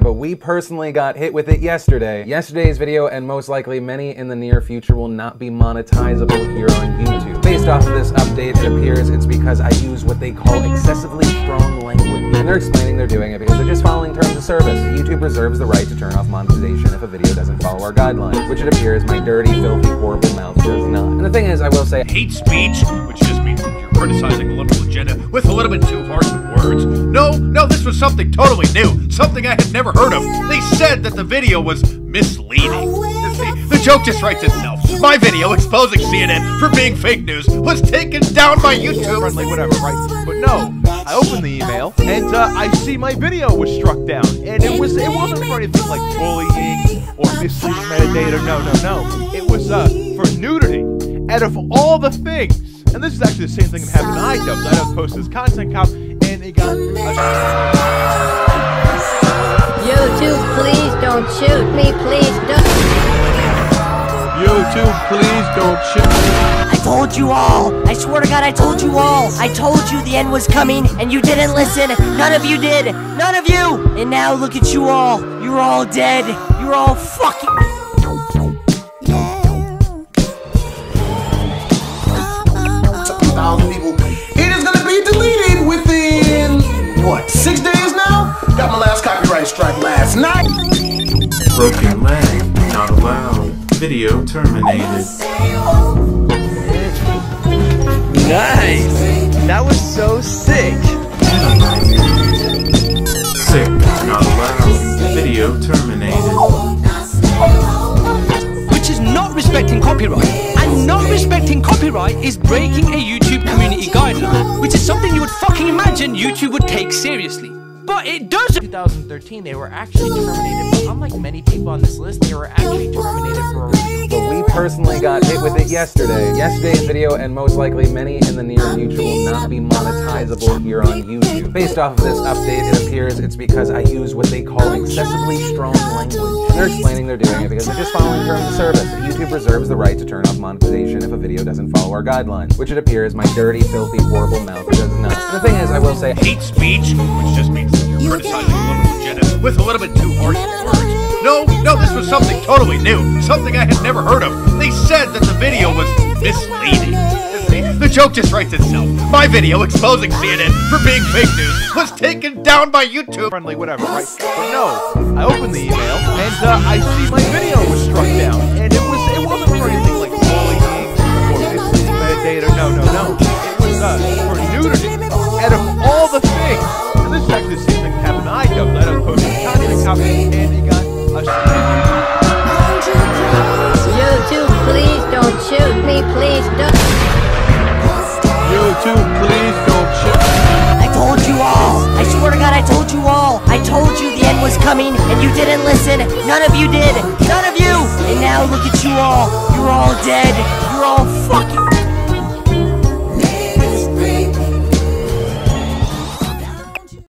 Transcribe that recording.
but we personally got hit with it yesterday. Yesterday's video, and most likely many in the near future, will not be monetizable here on YouTube. Based off of this update, it appears it's because I use what they call excessively strong language. And they're explaining they're doing it because they're just following terms of service. YouTube reserves the right to turn off monetization if a video doesn't follow our guidelines, which it appears my dirty, filthy, horrible mouth does not. And the thing is, I will say, hate speech, which just means that you're criticizing the liberal agenda with a little bit too harsh of words. No, this was something totally new, something I had never heard of. They said that the video was misleading. The joke just writes itself. My video exposing CNN for being fake news was taken down by YouTube. Friendly, whatever, right? But no, I opened the email and I see my video was struck down, and it wasn't for anything like bullying or misleading metadata. No. It was for nudity. Out of all the things, and this is actually the same thing that happened to iDubbbz. iDubbbz posted his content cop, and it got. YouTube, please don't shoot me, please don't. YouTube, please don't shoot me. I told you all. I swear to God, I told you all. I told you the end was coming, and you didn't listen. None of you did. None of you. And now look at you all. You're all dead. You're all fucking. 2,000 people. It is gonna be deleted within what? 6 days now? Got my last copyright strike last night. Broken leg, not allowed. Video terminated. Nice! That was so sick! Sick, not allowed. Video terminated. Which is not respecting copyright. And not respecting copyright is breaking a YouTube community guideline, which is something you would fucking imagine YouTube would take seriously. But it doesn't! 2013, they were actually terminated, but unlike many people on this list, they were actually terminated for a reason. but we personally got hit with it yesterday. Yesterday's video, and most likely many in the near future, will not be monetizable here on YouTube. Based off of this update, it appears it's because I use what they call excessively strong language. And they're explaining they're doing it because they're just following terms of service. YouTube reserves the right to turn off monetization if a video doesn't follow our guidelines, which it appears my dirty, filthy, horrible mouth does not. And the thing is, I will say, hate speech, which just means that you're criticizing the liberal agenda with a little bit too harsh of words. No, this was something totally new, something I had never heard of. They said that the video was misleading. The joke just writes itself. My video exposing CNN for being fake news was taken down by YouTube. Friendly, whatever, right? But no, I opened the email and I see my video was struck down, and it wasn't for anything like bullying or misleading metadata. No. It was for nudity. Out of all the things, and this is actually the same thing that happened to iDubbbz. iDubbbz posted a content copy, and it got YouTube, please don't shoot me, please don't. YouTube, please don't shoot me. I told you all. I swear to God, I told you all. I told you the end was coming, and you didn't listen. None of you did. None of you. And now look at you all. You're all dead.